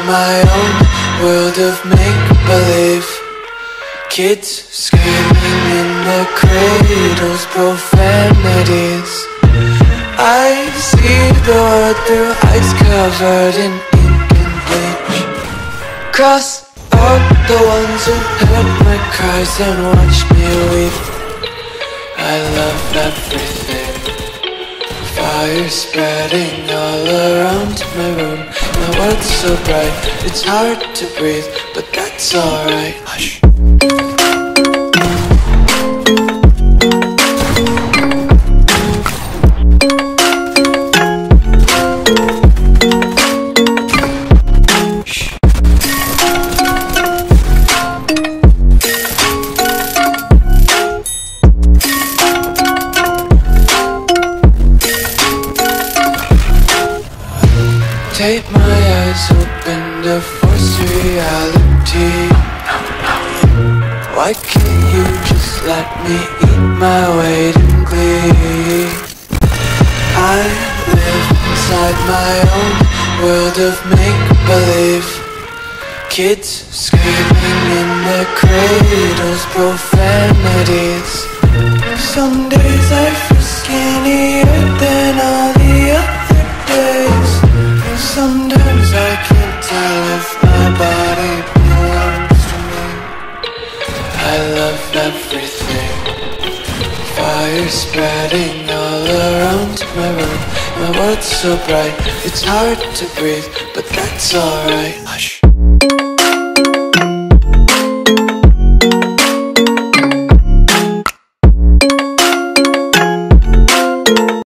my own world of make-believe. Kids screaming in their cradles, profanities. I see the world through eyes covered in ink and bleach. Cross out the ones who heard my cries and watched me weep. I love everything. Fire spreading all around my room. My world's so bright, it's hard to breathe, but that's alright. Hush. Take my eyes open to force reality. Why can't you just let me eat my weight in glee? I live inside my own world of make-believe. Kids screaming in their cradles, profanities. Some days I feel skinnier than all the other days. Sometimes I can't tell if my body belongs to me. I love everything. Fire spreading all around my room. My world's so bright, it's hard to breathe, but that's alright. Hush.